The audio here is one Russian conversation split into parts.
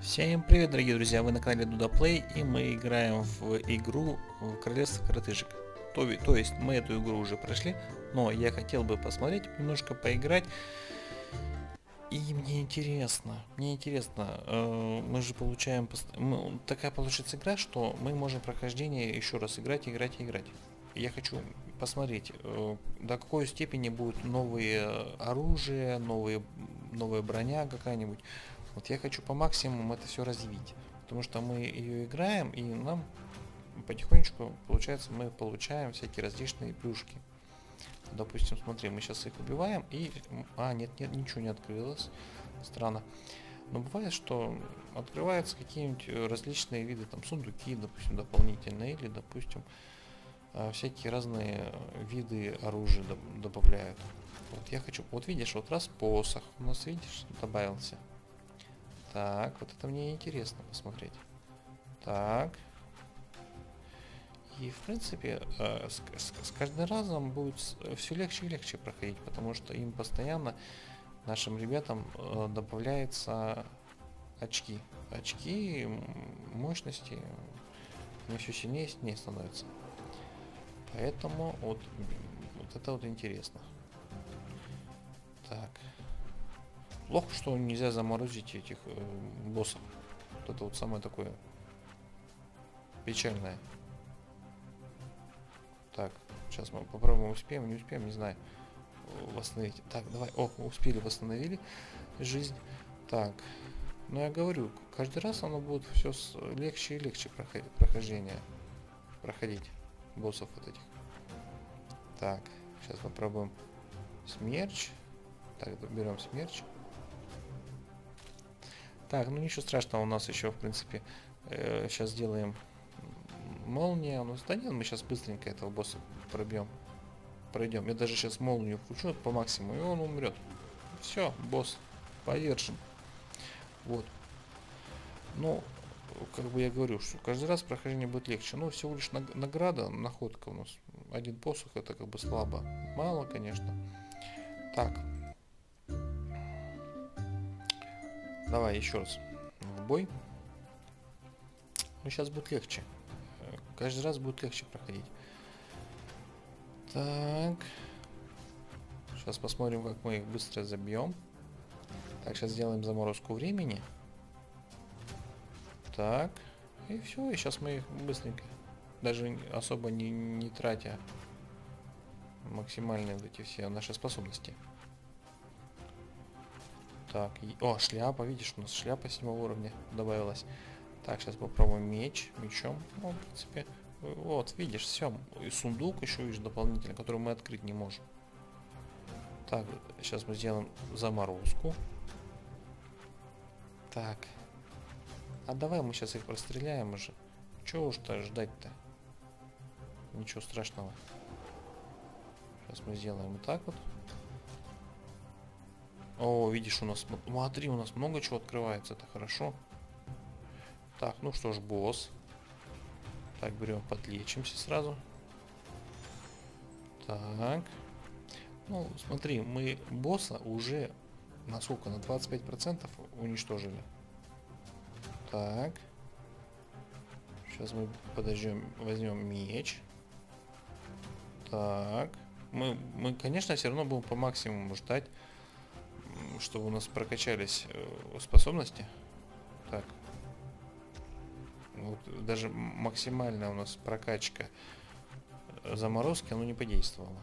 Всем привет, дорогие друзья! Вы на канале Дудаплей, и мы играем в игру Королевство Коротышек. То есть мы эту игру уже прошли, но я хотел бы посмотреть, немножко поиграть. И мне интересно, мы же получаем... такая получится игра, что мы можем прохождение еще раз играть. Я хочу посмотреть, до какой степени будут новые оружия, новая броня какая-нибудь. Вот я хочу по максимуму это все развить, потому что мы ее играем, и нам потихонечку, получается, мы получаем всякие различные плюшки. Допустим, смотри, мы сейчас их убиваем, и... нет, ничего не открылось. Странно. Но бывает, что открываются какие-нибудь различные виды, там, сундуки, допустим, дополнительные, или, допустим, всякие разные виды оружия добавляют. Вот я хочу... Вот видишь, вот раз посох у нас, видишь, добавился. Так, вот это мне интересно посмотреть. Так. И, в принципе, с каждым разом будет все легче и легче проходить, потому что им постоянно, нашим ребятам, добавляются очки. Очки мощности, они все сильнее и сильнее становятся. Поэтому вот это вот интересно. Так. Плохо, что нельзя заморозить этих боссов. Вот это вот самое такое печальное. Так, сейчас мы попробуем, успеем, не успеем, не знаю. Восстановить. Так, давай. О, успели, восстановили жизнь. Так, ну я говорю, каждый раз оно будет все легче и легче проходить боссов вот этих. Так, сейчас попробуем смерч. Так, берем смерч. Так, ну ничего страшного, у нас еще, в принципе, сейчас сделаем молния. У нас, да нет, мы сейчас быстренько этого босса пройдем. Я даже сейчас молнию включу по максимуму, и он умрет. Все, босс повержен. Вот. Ну, как бы я говорю, что каждый раз прохождение будет легче. Ну, всего лишь награда, находка у нас. Один посох, это как бы слабо. Мало, конечно. Так. Давай еще раз в бой. Ну, сейчас будет легче. Каждый раз будет легче проходить. Так. Сейчас посмотрим, как мы их быстро забьем. Так, сейчас сделаем заморозку времени. Так. И все. И сейчас мы их быстренько, даже особо не тратя максимальные вот эти все наши способности. Так, о, шляпа, видишь, у нас шляпа 7 уровня добавилась. Так, сейчас попробуем мечом. Ну, в принципе, вот, видишь, все. И сундук еще, видишь, дополнительно, который мы открыть не можем. Так, сейчас мы сделаем заморозку. Так. А давай мы сейчас их простреляем уже. Чего уж-то ждать-то? Ничего страшного. Сейчас мы сделаем вот так вот. О, видишь, у нас, смотри, у нас много чего открывается, это хорошо. Так, ну что ж, босс. Так, берем, подлечимся сразу. Так. Ну, смотри, мы босса уже на сколько? На 25% уничтожили. Так. Сейчас мы подождем, возьмем меч. Так. Мы, конечно, все равно будем по максимуму ждать, чтобы у нас прокачались способности. Так. Вот, даже максимальная у нас прокачка заморозки, оно не подействовало.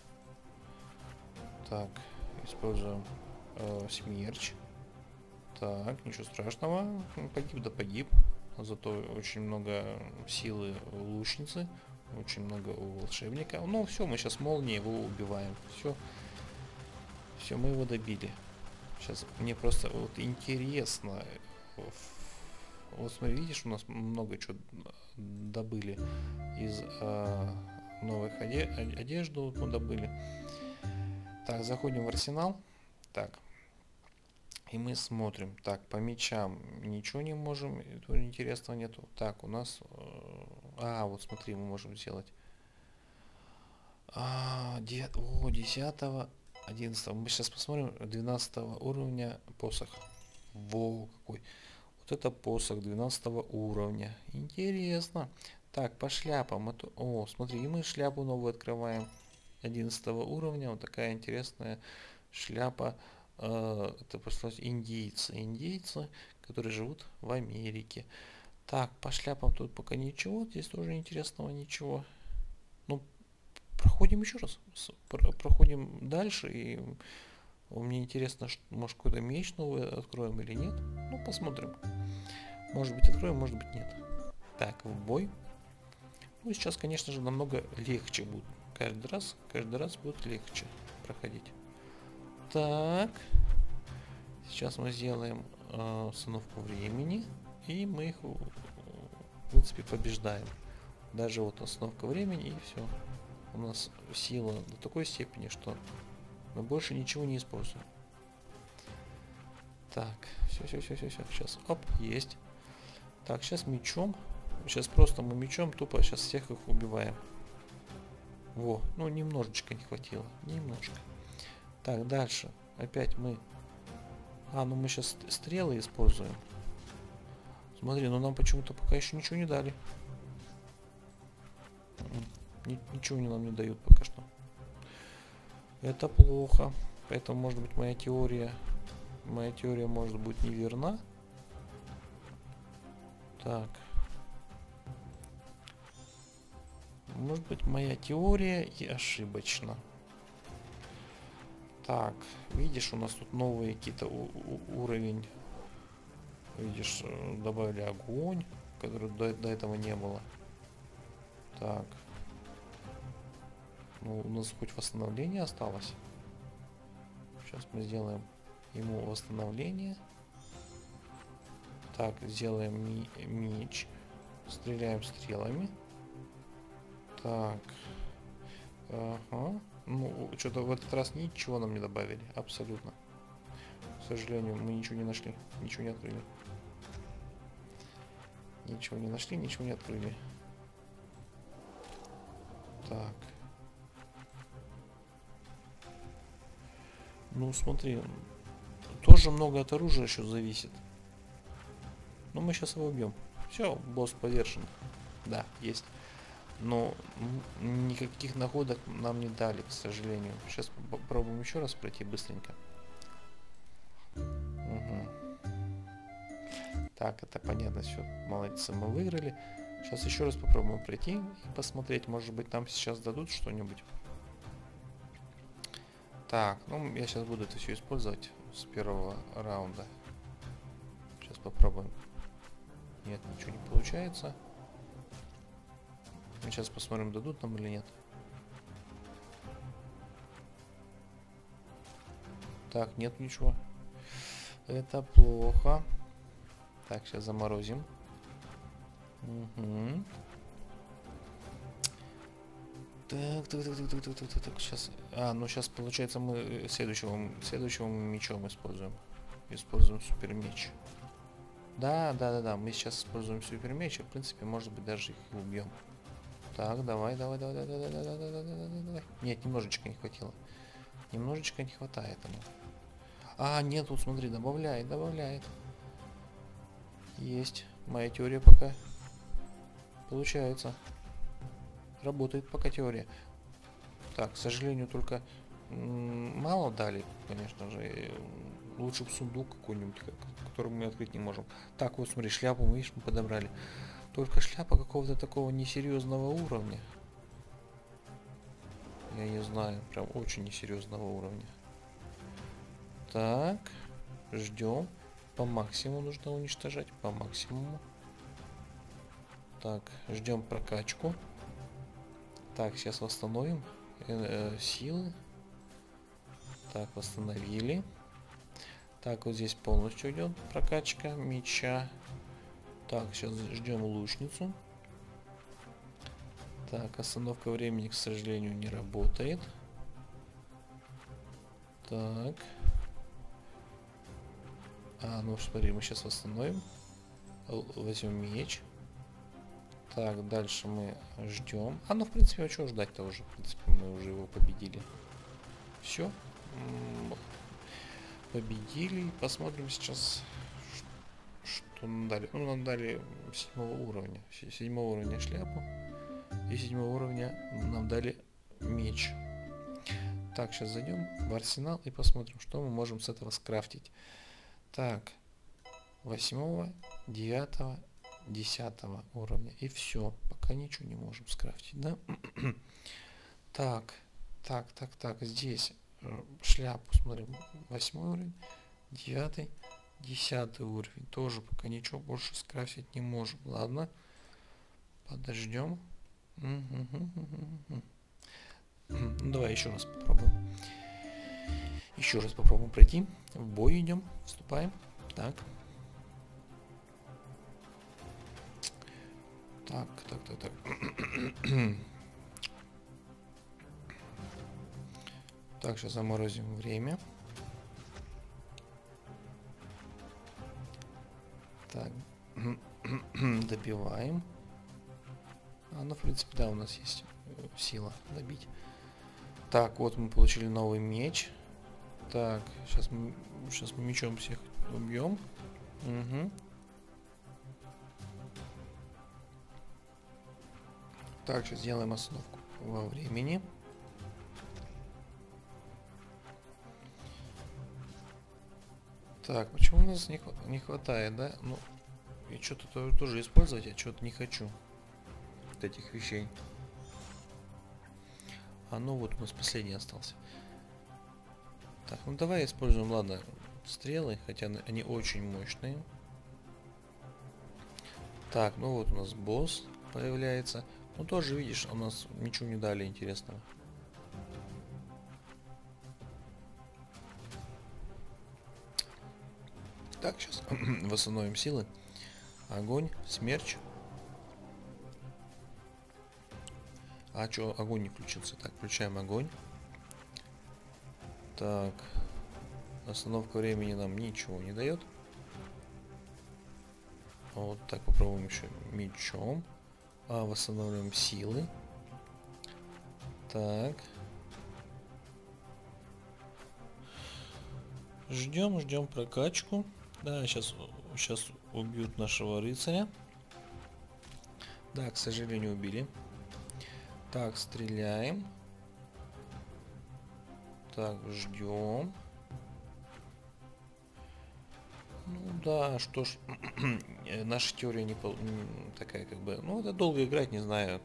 Так, используем смерч. Так, ничего страшного. Погиб, да погиб. Зато очень много силы у лучницы, очень много у волшебника. Ну все, мы сейчас молнией его убиваем. Все, мы его добили. Сейчас мне просто вот интересно. Вот смотри, видишь, у нас много чего добыли из новых одежду мы добыли. Так, заходим в арсенал. Так. И мы смотрим. Так, по мечам ничего не можем. Тут интересного нету. Так, у нас... вот смотри, мы можем сделать... 10, 11. Мы сейчас посмотрим 12 уровня посох. Во, какой. Вот это посох 12 уровня. Интересно. Так, по шляпам. О, смотри, и мы шляпу новую открываем. 11 уровня. Вот такая интересная шляпа. Это просто индейцы. Индейцы, которые живут в Америке. Так, по шляпам тут пока ничего. Здесь тоже интересного ничего. Ну, проходим еще раз. Проходим дальше. И мне интересно, может какой-то меч новый откроем или нет. Ну, посмотрим. Может быть откроем, может быть нет. Так, в бой. Ну, сейчас, конечно же, намного легче будет. Каждый раз будет легче проходить. Так. Сейчас мы сделаем остановку времени. И мы их, в принципе, побеждаем. Даже вот остановка времени и все. У нас сила до такой степени, что мы больше ничего не используем. Так, все. Сейчас, оп, есть. Так, сейчас мечом. Сейчас просто мы мечом тупо сейчас всех их убиваем. Во, ну немножечко не хватило. Немножко. Так, дальше. Опять мы... ну мы сейчас стрелы используем. Смотри, но нам почему-то пока еще ничего не дали. Ничего нам не дают пока что. Это плохо. Поэтому, может быть, моя теория может быть неверна. Так. Может быть, моя теория и ошибочна. Так, видишь, у нас тут новые какие-то уровень. Видишь, добавили огонь, который до этого не было. Так. Ну, у нас хоть восстановление осталось. Сейчас мы сделаем ему восстановление. Так, сделаем меч. Стреляем стрелами. Так. Ага. Ну, что-то в этот раз ничего нам не добавили. Абсолютно. К сожалению, мы ничего не нашли. Ничего не открыли. Ничего не нашли, ничего не открыли. Так. Ну, смотри. Тоже много от оружия еще зависит. Но мы сейчас его убьем. Все, босс повержен. Да, есть. Но никаких находок нам не дали, к сожалению. Сейчас попробуем еще раз пройти быстренько. Угу. Так, это понятно, все. Молодцы, мы выиграли. Сейчас еще раз попробуем пройти и посмотреть. Может быть, нам сейчас дадут что-нибудь. Так, ну я сейчас буду это все использовать с первого раунда. Сейчас попробуем. Нет, ничего не получается. Мы сейчас посмотрим, дадут нам или нет. Так, нет ничего. Это плохо. Так, сейчас заморозим. Угу. Так, сейчас. Ну сейчас получается мы следующего мечом используем. Используем супер меч. Да, мы сейчас используем супер меч, и в принципе, может быть, даже их убьем. Так, давай. Нет, немножечко не хватило. Немножечко не хватает ему. Нет, вот смотри, добавляет. Есть. Моя теория пока получается. Работает пока теория. Так, к сожалению, только мало дали, конечно же. Лучше бы сундук какой-нибудь, который мы открыть не можем. Так, вот смотри, шляпу, видишь, мы подобрали. Только шляпа какого-то такого несерьезного уровня. Я не знаю, прям очень несерьезного уровня. Так, ждем. По максимуму нужно уничтожать, по максимуму. Так, ждем прокачку. Так, сейчас восстановим силы. Так, восстановили. Так, вот здесь полностью идет прокачка меча. Так, сейчас ждем лучницу. Так, остановка времени, к сожалению, не работает. Так. Ну смотри, мы сейчас восстановим. Возьмем меч. Так, дальше мы ждем. Ну, в принципе, а чего ждать-то уже? В принципе, мы уже его победили. Все. Победили. Посмотрим сейчас, что нам дали? Ну, нам дали 7 уровня. 7 уровня шляпу. И 7 уровня нам дали меч. Так, сейчас зайдем в арсенал и посмотрим, что мы можем с этого скрафтить. Так, 8, 9, 10 уровня. И все. Пока ничего не можем скрафтить, да? Так. Здесь шляпу смотрим. 8 уровень, 9, 10 уровень. Тоже пока ничего больше скрафтить не можем. Ладно. Подождем. Ну, давай еще раз попробуем. Еще раз попробуем пройти. В бой идем. Вступаем. Так. Так. Так, сейчас заморозим время. Так. Добиваем. Ну, в принципе, да, у нас есть сила добить. Так, вот мы получили новый меч. Так, сейчас мы мечом всех убьем. Угу. Так, сейчас сделаем остановку во времени. Так, почему у нас не хватает, да? Ну, я что-то тоже использовать, я что-то не хочу. Вот этих вещей. Ну вот у нас последний остался. Так, ну давай используем, ладно, стрелы, хотя они очень мощные. Так, ну вот у нас босс появляется. Ну тоже, видишь, у нас ничего не дали интересного. Так, сейчас восстановим силы. Огонь, смерч. А что, огонь не включился? Так, включаем огонь. Так, остановка времени нам ничего не дает. Вот так, попробуем еще мечом. Восстанавливаем силы. Так. Ждем прокачку. Да, сейчас убьют нашего рыцаря. Да, к сожалению, убили. Так, стреляем. Так, ждем. Ну да, что ж, наша теория не такая, как бы, ну это долго играть, не знаю,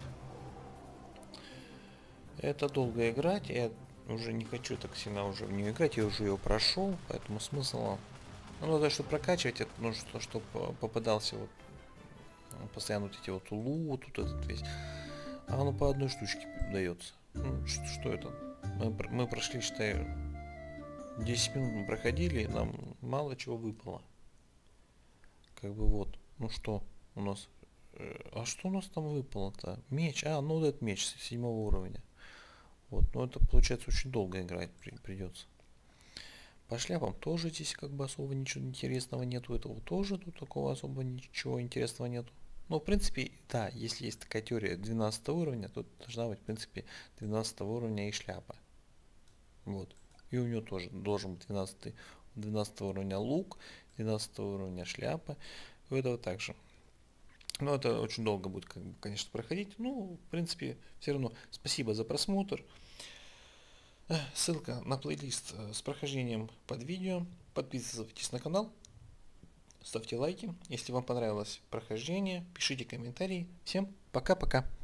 это долго играть, я уже не хочу так сильно уже в нее играть, я уже ее прошел, поэтому смысла, ну да, чтобы прокачивать, это нужно, чтобы попадался вот постоянно вот эти вот лут, вот этот весь, оно по одной штучке дается. Ну, что это? Мы прошли, считаю, 10 минут мы проходили, и нам мало чего выпало. Как бы вот. Ну что у нас? Что у нас там выпало-то? Меч. Ну вот этот меч с 7 уровня. Вот. Но это получается очень долго играть придется. По шляпам тоже здесь как бы особо ничего интересного нету. Этого тоже тут такого особо ничего интересного нету. Ну, в принципе, да, если есть такая теория 12 уровня, то должна быть, в принципе, 12 уровня и шляпа. Вот. И у него тоже должен быть 12 уровня лук, 12 уровня шляпа. У этого также. Но это очень долго будет, конечно, проходить. Ну, в принципе, все равно спасибо за просмотр. Ссылка на плейлист с прохождением под видео. Подписывайтесь на канал. Ставьте лайки. Если вам понравилось прохождение, пишите комментарии. Всем пока-пока.